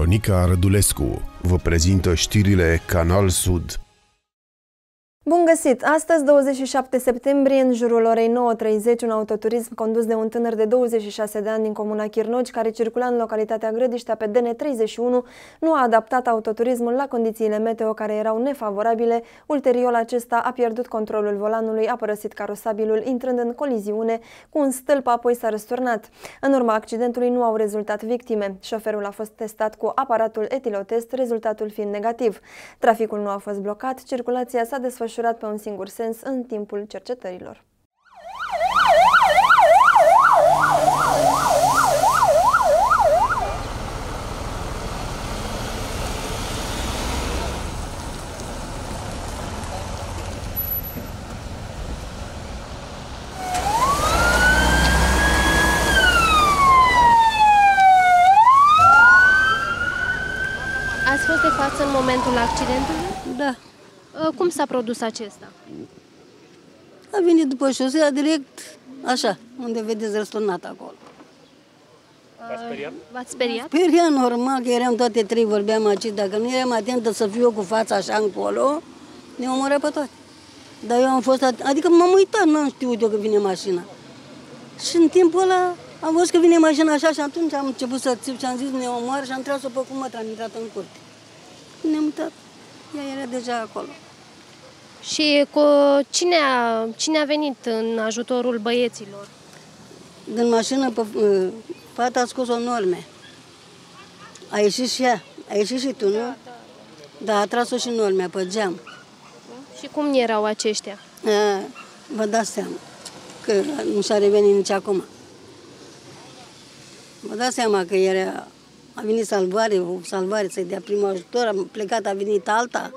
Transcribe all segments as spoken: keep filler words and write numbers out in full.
Veronica Rădulescu vă prezintă știrile Canal Sud. Bun găsit! Astăzi, douăzeci și șapte septembrie, în jurul orei nouă treizeci, un autoturism condus de un tânăr de douăzeci și șase de ani din comuna Chirnogi, care circula în localitatea Grădiștea pe D N treizeci și unu, nu a adaptat autoturismul la condițiile meteo care erau nefavorabile. Ulterior, acesta a pierdut controlul volanului, a părăsit carosabilul, intrând în coliziune cu un stâlp, apoi s-a răsturnat. În urma accidentului nu au rezultat victime. Șoferul a fost testat cu aparatul etilotest, rezultatul fiind negativ. Traficul nu a fost blocat, circulația s-a desfășurat pe un singur sens în timpul cercetărilor. Ați fost de față în momentul accidentului? Da. Cum s-a produs acesta? A venit după șosea direct, așa, unde vedeți răsturnat acolo. V-ați speriat? V-ați speriat? Speriat, normal, că eram toate trei, vorbeam aici. Dacă nu eram atentă să fiu eu cu fața așa încolo, ne omoră pe toate. Dar eu am fost, adică m-am uitat, n-am știut eu că vine mașina. Și în timpul ăla am văzut că vine mașina așa și atunci am început să țip și am zis ne omoară și am tras-o pe cumătă, am intrat în curte. Ne-am uitat, ea era deja acolo. Și cu cine a, cine a venit în ajutorul băieților? Din mașină, pe, fata a scos o norme. A ieșit și ea. A ieșit și tu, nu? Da, da. Da, a tras-o și normea pe geam. Și cum erau aceștia? A, vă dați seama că nu s-a revenit nici acum. Vă dați seama că era, a venit salvare, o salvare să-i dea primul ajutor, a plecat, a venit alta.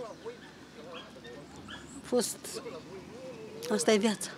A fost... Asta e viața.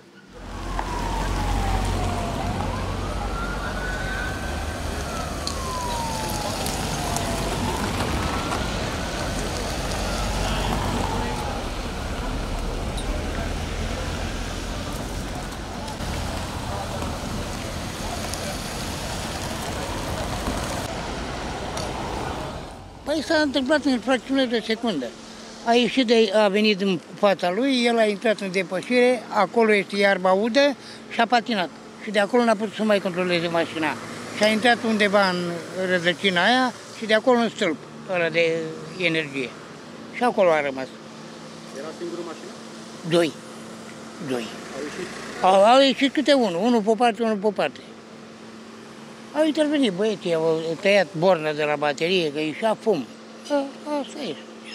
Păi s-a întâmplat în fracțiune de secundă. A ieșit de, a venit din fața lui, el a intrat în depășire, acolo este iarba udă și a patinat. Și de acolo n-a putut să mai controleze mașina. Și a intrat undeva în rădăcina aia și de acolo în stâlp ăla de energie. Și acolo a rămas. Era singură mașină? Doi. Doi. Au ieșit? Au, au ieșit câte unul, unul pe parte, unul pe parte. Au intervenit băieții, au tăiat borna de la baterie, că ieșea fum. A, asta e.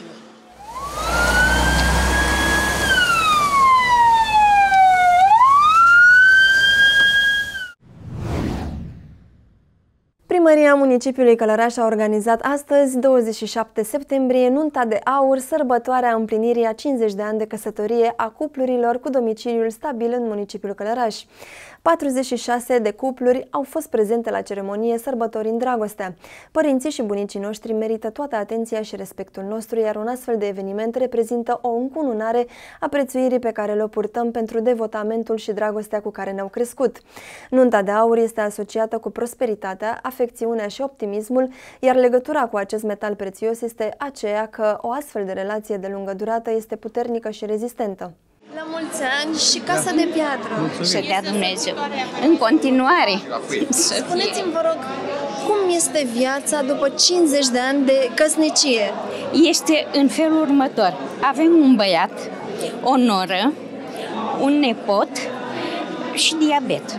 Primăria municipiului Călăraș a organizat astăzi, douăzeci și șapte septembrie, nunta de aur, sărbătoarea împlinirii a cincizeci de ani de căsătorie a cuplurilor cu domiciliul stabil în municipiul Călăraș. patruzeci și șase de cupluri au fost prezente la ceremonie sărbătorind dragostea. Părinții și bunicii noștri merită toată atenția și respectul nostru, iar un astfel de eveniment reprezintă o încununare a prețuirii pe care le purtăm pentru devotamentul și dragostea cu care ne-au crescut. Nunta de aur este asociată cu prosperitatea, afecțiunea și optimismul, iar legătura cu acest metal prețios este aceea că o astfel de relație de lungă durată este puternică și rezistentă. La mulți ani și Casa da. de Piatră. Să dea Dumnezeu. În continuare. Spuneți-mi, vă rog, cum este viața după cincizeci de ani de căsnicie? Este în felul următor. Avem un băiat, o noră, un nepot și diabet.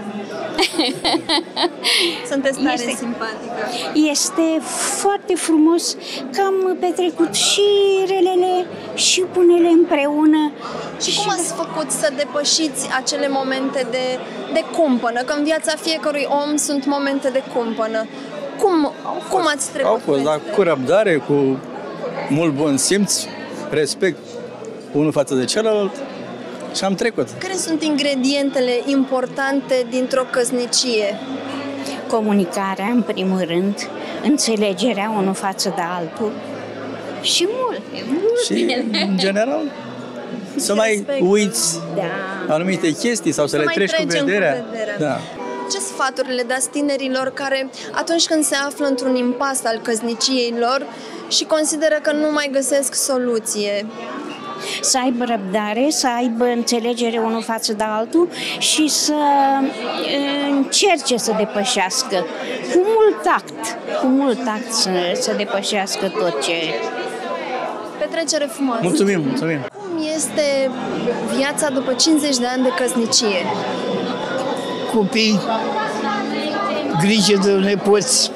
Sunteți tare este, simpatică. Este foarte frumos că am petrecut și relele și bunele împreună. Și, și cum ați făcut să depășiți acele momente de, de cumpănă? Că în viața fiecărui om sunt momente de cumpănă. Cum, cum ați trecut? Au fost, dar cu răbdare, cu mult bun simț, respect unul față de celălalt. Și am trecut. Care sunt ingredientele importante dintr-o căsnicie? Comunicarea, în primul rând, înțelegerea unul față de altul și multe, multe. Și, în general, să mai uiți da. anumite chestii sau să, să le treci cu vederea. Cu vederea. Da. Ce sfaturi le dați tinerilor care, atunci când se află într-un impas al căsniciei lor și consideră că nu mai găsesc soluție? Să aibă răbdare, să aibă înțelegere unul față de altul și să încerce să depășească cu mult tact, cu mult tact să, să depășească tot ce... Petrecere frumoasă! Mulțumim, mulțumim! Cum este viața după cincizeci de ani de căsnicie? Copii, grijă de nepoți.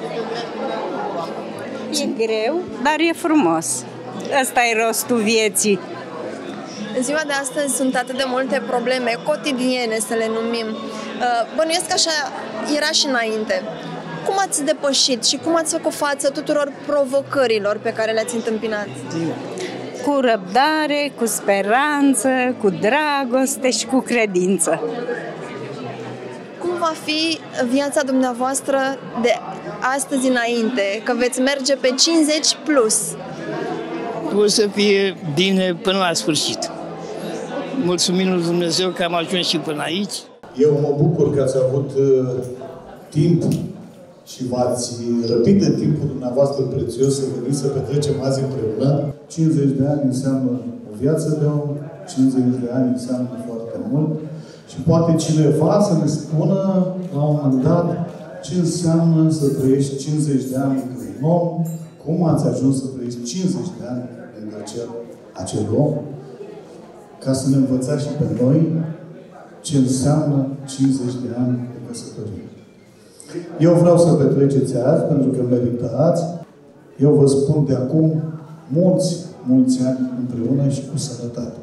E greu, dar e frumos. Ăsta e rostul vieții. În ziua de astăzi sunt atât de multe probleme cotidiene, să le numim. Bănuiesc că așa era și înainte. Cum ați depășit și cum ați făcut față tuturor provocărilor pe care le-ați întâmpinat? Cu răbdare, cu speranță, cu dragoste și cu credință. Cum va fi viața dumneavoastră de astăzi înainte, că veți merge pe cincizeci plus? O să fie bine până la sfârșit. Mulțumim lui Dumnezeu că am ajuns și până aici. Eu mă bucur că ați avut uh, timp și v-ați răpit de timpul dumneavoastră prețios să veniți să petrecem azi împreună. cincizeci de ani înseamnă o viață de om, cincizeci de ani înseamnă foarte mult și poate cineva să ne spună la un moment dat ce înseamnă să trăiești cincizeci de ani cu un om, cum ați ajuns să trăiești cincizeci de ani lângă acel, acel om, ca să ne învățați și pe noi ce înseamnă cincizeci de ani de căsătorie. Eu vreau să petreceți azi, pentru că meritați. Eu vă spun de acum mulți, mulți ani împreună și cu sănătate.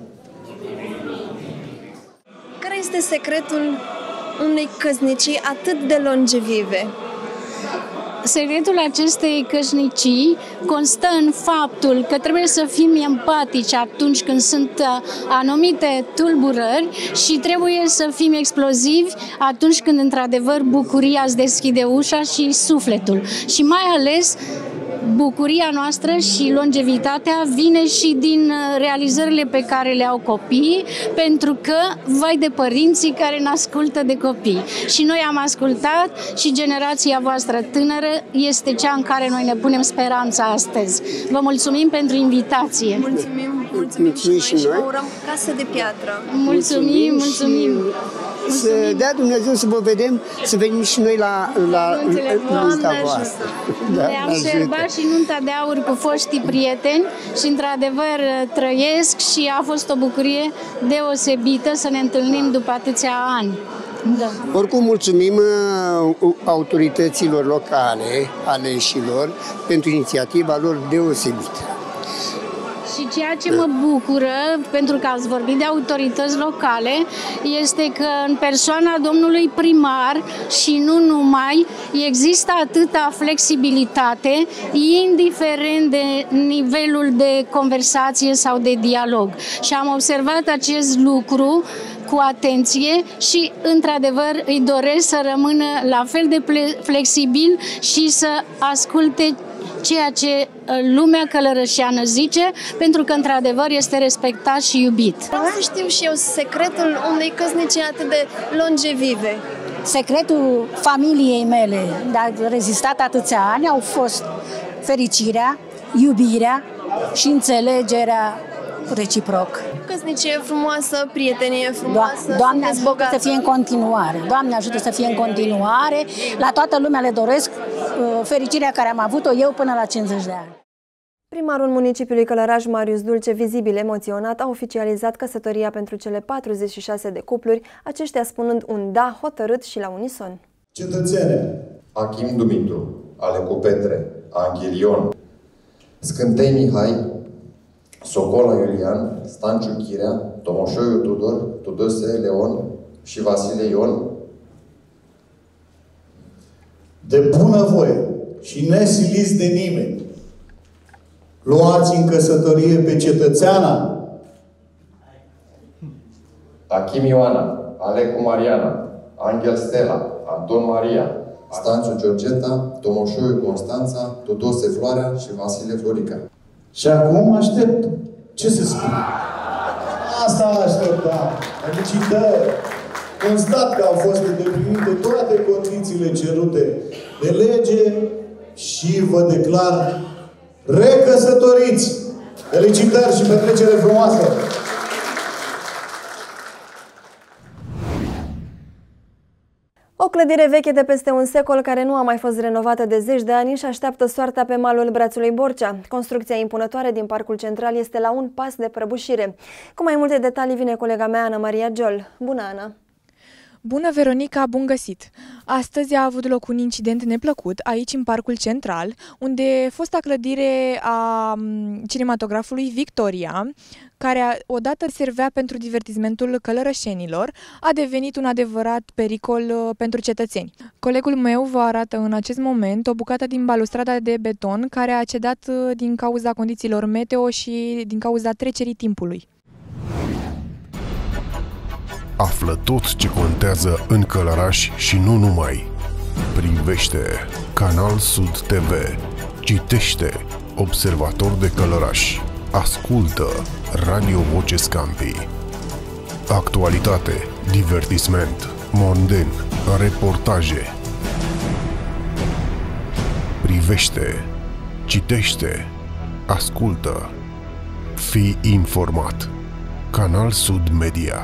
Care este secretul unei căsnicii atât de longevive? Secretul acestei căsnicii constă în faptul că trebuie să fim empatici atunci când sunt anumite tulburări și trebuie să fim explozivi atunci când într-adevăr bucuria îți deschide ușa și sufletul. Și mai ales bucuria noastră și longevitatea vine și din realizările pe care le au copiii, pentru că vai de părinții care ne ascultă de copii. Și noi am ascultat și generația voastră tânără este cea în care noi ne punem speranța astăzi. Vă mulțumim pentru invitație. Mulțumim, mulțumim, mulțumim și noi și vă urăm casă de piatră. Mulțumim, mulțumim. Să dea Dumnezeu să vă vedem, să venim și noi la, la nunta voastră. Da, am serbat și nunta de aur cu foștii prieteni și într-adevăr trăiesc și a fost o bucurie deosebită să ne întâlnim după atâția ani. Da. Oricum mulțumim autorităților locale, aleșilor, pentru inițiativa lor deosebită. Și ceea ce mă bucură, pentru că ați vorbit de autorități locale, este că în persoana domnului primar și nu numai, există atâta flexibilitate, indiferent de nivelul de conversație sau de dialog. Și am observat acest lucru cu atenție și, într-adevăr, îi doresc să rămână la fel de flexibil și să asculte ceea ce lumea călărășeană zice, pentru că, într-adevăr, este respectat și iubit. Vreau să știu și eu secretul unei căsnicii atât de longevive. Secretul familiei mele de a rezistat atâția ani au fost fericirea, iubirea și înțelegerea reciproc. Căsnicie frumoasă, prietenie frumoasă, Do Doamne ajută să fie în continuare. Doamne ajută să fie în continuare. La toată lumea le doresc uh, fericirea care am avut-o eu până la cincizeci de ani. Primarul municipiului Călăraș, Marius Dulce, vizibil emoționat, a oficializat căsătoria pentru cele patruzeci și șase de cupluri, aceștia spunând un da hotărât și la unison. Cetățene! Achim Dumitru, Alecu Petre, Anghel Ion, Scântei Mihai, Socola Iulian, Stanciu Chirea, Tomoșoiu Tudor, Tudose Leon și Vasile Ion, de bună voie și nesiliți de nimeni, luați în căsătorie pe cetățeana Achim Ioana, Alecu Mariana, Anghel Stella, Anton Maria, Stanciu Georgeta, Tomoșoiu Constanța, Tudose Floarea și Vasile Florica. Și acum aștept. Ce se spune? Asta așteptam. Felicitări! constat că au fost îndeplinite toate condițiile cerute de lege și vă declar recăsătoriți. Felicitări și petrecere frumoasă! O clădire veche de peste un secol care nu a mai fost renovată de zeci de ani și așteaptă soarta pe malul brațului Borcea. Construcția impunătoare din Parcul Central este la un pas de prăbușire. Cu mai multe detalii vine colega mea, Ana Maria Giol. Bună, Ana! Bună, Veronica, bun găsit! Astăzi a avut loc un incident neplăcut aici în Parcul Central, unde fosta clădire a cinematografului Victoria, care odată servea pentru divertismentul călărășenilor, a devenit un adevărat pericol pentru cetățeni. Colegul meu vă arată în acest moment o bucată din balustrada de beton care a cedat din cauza condițiilor meteo și din cauza trecerii timpului. Află tot ce contează în Călăraș și nu numai. Privește Canal Sud T V. Citește Observator de Călăraș. Ascultă Radio Voce Scampii. Actualitate, divertisment, monden, reportaje. Privește, citește, ascultă. Fii informat. Canal Sud Media.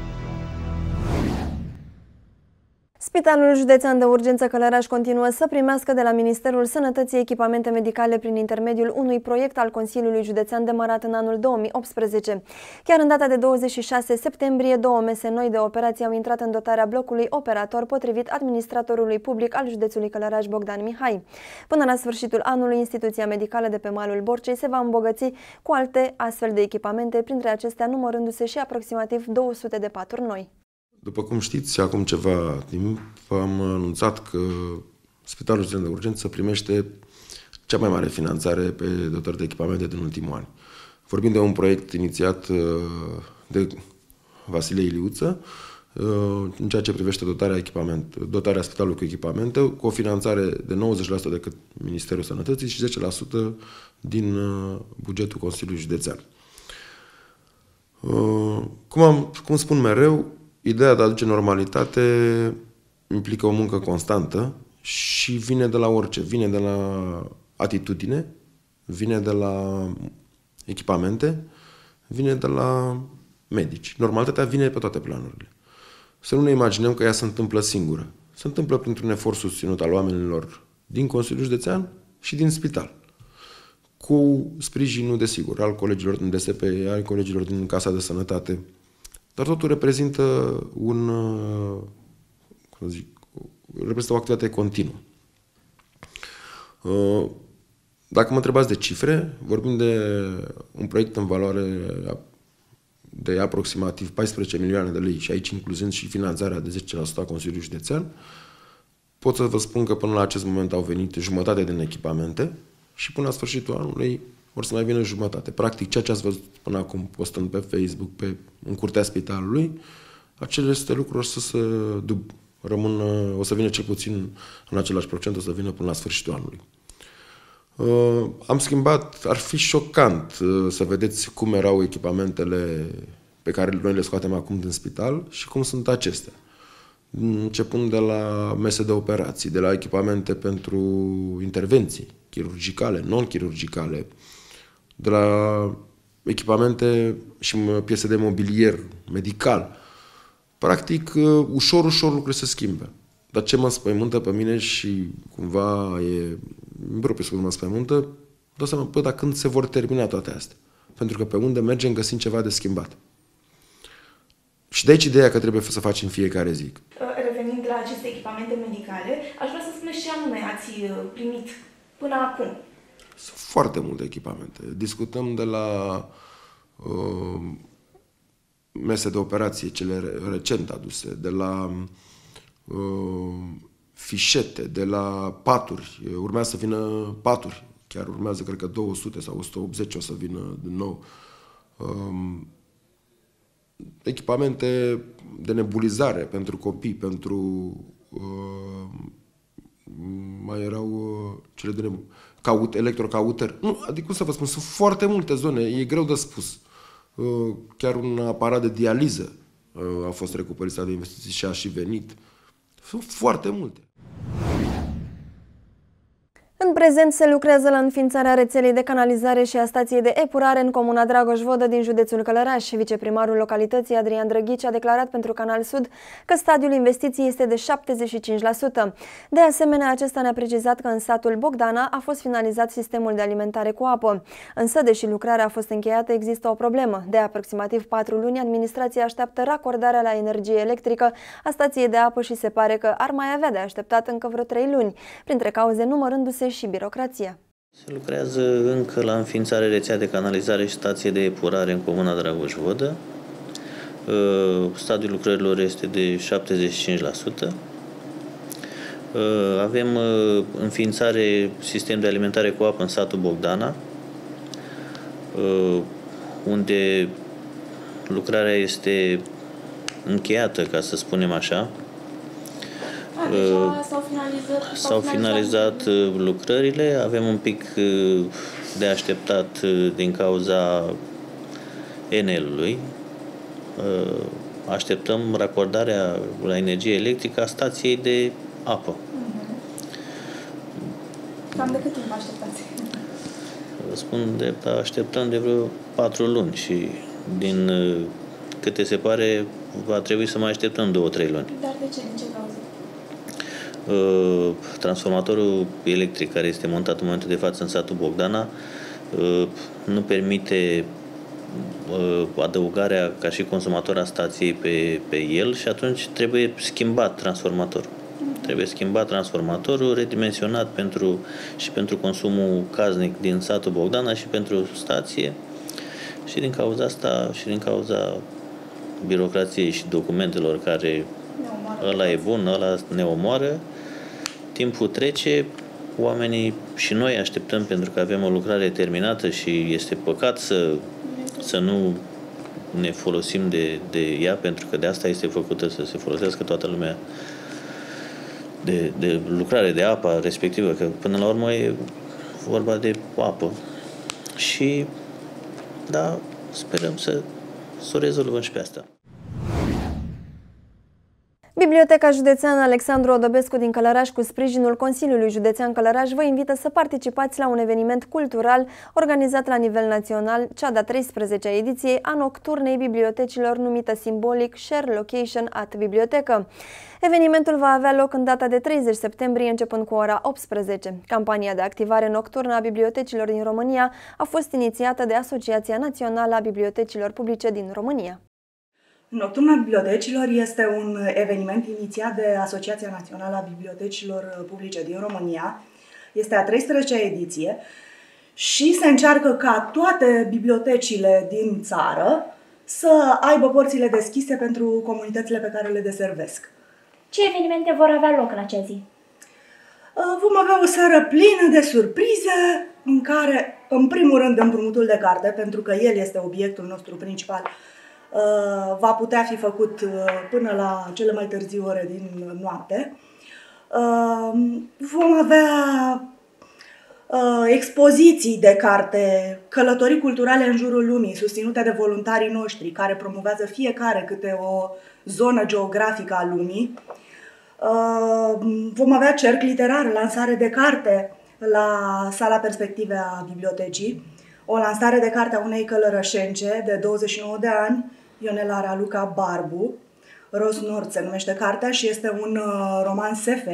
Spitalul Județean de Urgență Călăraș continuă să primească de la Ministerul Sănătății echipamente medicale prin intermediul unui proiect al Consiliului Județean demarat în anul două mii optsprezece. Chiar în data de douăzeci și șase septembrie, două mese noi de operație au intrat în dotarea blocului operator, potrivit administratorului public al județului Călăraș, Bogdan Mihai. Până la sfârșitul anului, instituția medicală de pe malul Borcei se va îmbogăți cu alte astfel de echipamente, printre acestea numărându-se și aproximativ două sute de paturi noi. După cum știți, acum ceva timp am anunțat că Spitalul Județean de Urgență primește cea mai mare finanțare pe dotări de echipamente din ultimul an. Vorbim de un proiect inițiat de Vasile Iliuță în ceea ce privește dotarea, echipament, dotarea spitalului cu echipamente, cu o finanțare de nouăzeci la sută de către Ministerul Sănătății și zece la sută din bugetul Consiliului Județean. Cum, am, cum spun mereu, ideea de a aduce normalitate implică o muncă constantă și vine de la orice. Vine de la atitudine, vine de la echipamente, vine de la medici. Normalitatea vine pe toate planurile. Să nu ne imaginăm că ea se întâmplă singură. Se întâmplă printr-un efort susținut al oamenilor din Consiliul Județean și din spital. Cu sprijinul, desigur, al colegilor din D S P, al colegilor din Casa de Sănătate. Dar totul reprezintă un, cum zic, reprezintă o activitate continuă. Dacă mă întrebați de cifre, vorbim de un proiect în valoare de aproximativ paisprezece milioane de lei și aici incluzând și finanțarea de zece la sută a Consiliului Județean. Pot să vă spun că până la acest moment au venit jumătate din echipamente și până la sfârșitul anului vor să mai vină jumătate. Practic, ceea ce ați văzut până acum postând pe Facebook, pe, în curtea spitalului, aceste lucruri o să se dub, rămână, o să vină cel puțin în același procent, o să vină până la sfârșitul anului. Uh, am schimbat, ar fi șocant uh, să vedeți cum erau echipamentele pe care noi le scoatem acum din spital și cum sunt acestea. Începând de la mese de operații, de la echipamente pentru intervenții chirurgicale, non-chirurgicale, de la echipamente și piese de mobilier medical. Practic, ușor, ușor lucrurile se schimbă. Dar ce mă spăimântă pe mine și cumva e impropriu să mă spăimântă, dau seama, bă, dar când se vor termina toate astea? Pentru că pe unde mergem găsim ceva de schimbat. Și de aici ideea că trebuie să facem fiecare zi. Revenind la aceste echipamente medicale, aș vrea să spuneți ce anume ați primit până acum. Sunt foarte multe echipamente. Discutăm de la uh, mese de operație, cele recent aduse, de la uh, fișete, de la paturi. Urmează să vină paturi. Chiar urmează, cred că două sute sau o sută optzeci o să vină din nou. Uh, echipamente de nebulizare pentru copii, pentru... Uh, mai erau uh, cele de caut, electrocauter. Nu, adică cum să vă spun, sunt foarte multe zone, e greu de spus. Uh, chiar un aparat de dializă a fost recuperat de investiții și a și venit. Sunt foarte multe. În prezent se lucrează la înființarea rețelei de canalizare și a stației de epurare în comuna Dragoș-Vodă din județul Călăraș. Viceprimarul localității, Adrian Drăghici, a declarat pentru Canal Sud că stadiul investiției este de șaptezeci și cinci la sută. De asemenea, acesta ne-a precizat că în satul Bogdana a fost finalizat sistemul de alimentare cu apă. Însă, deși lucrarea a fost încheiată, există o problemă. De aproximativ patru luni, administrația așteaptă racordarea la energie electrică a stației de apă și se pare că ar mai avea de așteptat încă vreo trei luni, printre cauze numărându-se și birocrația. Se lucrează încă la înființarea rețea de canalizare și stație de epurare în comuna Dragoș-Vodă. Stadiul lucrărilor este de șaptezeci și cinci la sută. Avem înființare sistem de alimentare cu apă în satul Bogdana, unde lucrarea este încheiată, ca să spunem așa. S-au finalizat, S-au finalizat lucrările, avem un pic de așteptat din cauza Enelului. Așteptăm racordarea la energie electrică a stației de apă. Cam de cât timp așteptați? Vă spun drept, așteptăm de vreo patru luni și din câte se pare va trebui să mai așteptăm două, trei luni. Dar de ce? Din ce cauză? Transformatorul electric care este montat în momentul de față în satul Bogdana nu permite adăugarea ca și consumator a stației pe, pe el și atunci trebuie schimbat transformatorul. Trebuie schimbat transformatorul, redimensionat pentru, și pentru consumul casnic din satul Bogdana și pentru stație. Și din cauza asta și din cauza birocrației și documentelor care ăla e bun, ăla ne omoară, timpul trece, oamenii și noi așteptăm pentru că avem o lucrare terminată și este păcat să, să nu ne folosim de, de ea, pentru că de asta este făcută, să se folosească toată lumea de, de lucrare de apa respectivă, că până la urmă e vorba de apă. Și da, sperăm să, să o rezolvăm și pe asta. Biblioteca Județeană Alexandru Odobescu din Călăraș, cu sprijinul Consiliului Județean Călăraș, vă invită să participați la un eveniment cultural organizat la nivel național, cea de-a treisprezecea ediție a Nocturnei Bibliotecilor, numită simbolic Share Location at Bibliotecă. Evenimentul va avea loc în data de treizeci septembrie, începând cu ora optsprezece. Campania de activare nocturnă a bibliotecilor din România a fost inițiată de Asociația Națională a Bibliotecilor Publice din România. Nocturna Bibliotecilor este un eveniment inițiat de Asociația Națională a Bibliotecilor Publice din România. Este a treisprezecea ediție și se încearcă ca toate bibliotecile din țară să aibă porțile deschise pentru comunitățile pe care le deservesc. Ce evenimente vor avea loc în acea zi? Vom avea o seară plină de surprize, în care, în primul rând, împrumutul de carte, pentru că el este obiectul nostru principal, va putea fi făcut până la cele mai târzii ore din noapte. Vom avea expoziții de carte, călătorii culturale în jurul lumii, susținute de voluntarii noștri, care promovează fiecare câte o zonă geografică a lumii. Vom avea cerc literar, lansare de carte la Sala Perspective a Bibliotecii, o lansare de carte a unei călărășence de douăzeci și nouă de ani, Ionela Raluca Barbu. Ros Nord se numește cartea și este un roman S F.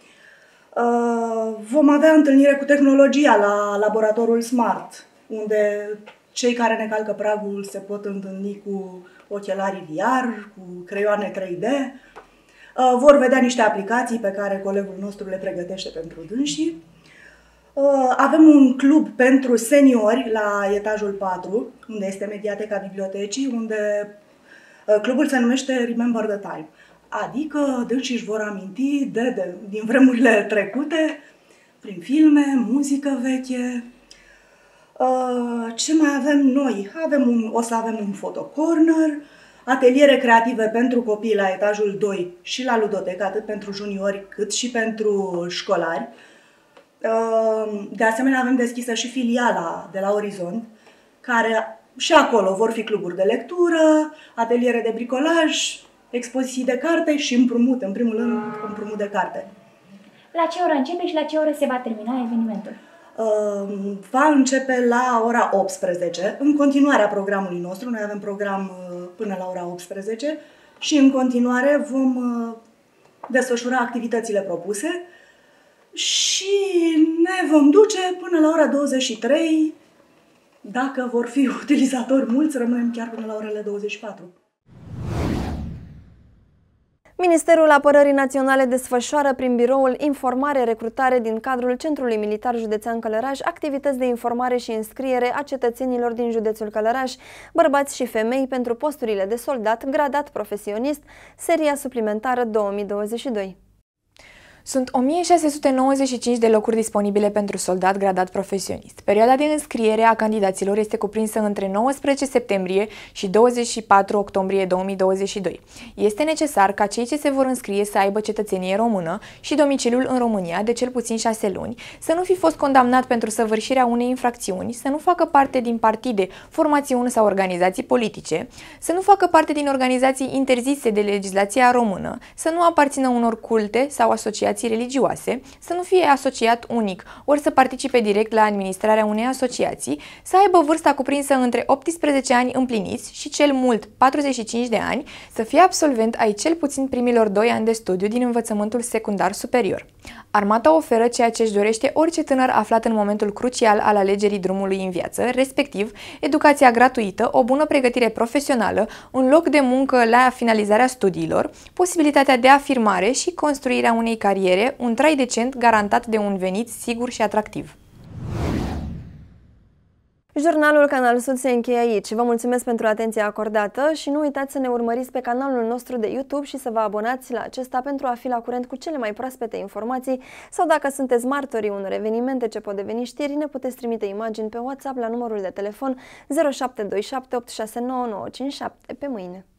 Vom avea întâlnire cu tehnologia la laboratorul Smart, unde cei care ne calcă pragul se pot întâlni cu ochelarii V R, cu creioane trei D. Vor vedea niște aplicații pe care colegul nostru le pregătește pentru dânsii. Avem un club pentru seniori la etajul patru, unde este mediateca bibliotecii, unde clubul se numește Remember the Time. Adică dânsii își vor aminti de, de, din vremurile trecute, prin filme, muzică veche. Ce mai avem noi? Avem un, o să avem un photocorner, ateliere creative pentru copii la etajul doi și la ludotecă, atât pentru juniori cât și pentru școlari. De asemenea, avem deschisă și filiala de la Orizont, care Și acolo vor fi cluburi de lectură, ateliere de bricolaj, expoziții de carte și împrumut, în primul rând împrumut de carte. La ce oră începe și la ce oră se va termina evenimentul? Uh, va începe la ora optsprezece, în continuarea programului nostru. Noi avem program uh, până la ora optsprezece și în continuare vom uh, desfășura activitățile propuse și ne vom duce până la ora douăzeci și trei. Dacă vor fi utilizatori mulți, rămânem chiar până la orele douăzeci și patru. Ministerul Apărării Naționale desfășoară prin biroul Informare-Recrutare din cadrul Centrului Militar Județean Călăraș activități de informare și înscriere a cetățenilor din județul Călăraș, bărbați și femei, pentru posturile de soldat, gradat profesionist, seria suplimentară două mii douăzeci și doi. Sunt o mie șase sute nouăzeci și cinci de locuri disponibile pentru soldat gradat profesionist. Perioada de înscriere a candidaților este cuprinsă între nouăsprezece septembrie și douăzeci și patru octombrie două mii douăzeci și doi. Este necesar ca cei ce se vor înscrie să aibă cetățenie română și domiciliul în România de cel puțin șase luni, să nu fi fost condamnat pentru săvârșirea unei infracțiuni, să nu facă parte din partide, formațiuni sau organizații politice, să nu facă parte din organizații interzise de legislația română, să nu aparțină unor culte sau asociații religioase, să nu fie asociat unic, ori să participe direct la administrarea unei asociații, să aibă vârsta cuprinsă între optsprezece ani împliniți și cel mult patruzeci și cinci de ani, să fie absolvent ai cel puțin primilor doi ani de studiu din învățământul secundar superior. Armata oferă ceea ce își dorește orice tânăr aflat în momentul crucial al alegerii drumului în viață, respectiv educația gratuită, o bună pregătire profesională, un loc de muncă la finalizarea studiilor, posibilitatea de afirmare și construirea unei cariere, un trai decent garantat de un venit sigur și atractiv. Jurnalul Canal Sud se încheie aici. Vă mulțumesc pentru atenția acordată și nu uitați să ne urmăriți pe canalul nostru de YouTube și să vă abonați la acesta pentru a fi la curent cu cele mai proaspete informații, sau dacă sunteți martorii unor evenimente ce pot deveni știri, ne puteți trimite imagini pe WhatsApp la numărul de telefon zero șapte doi șapte opt șase nouă nouă cinci șapte. Pe mâine!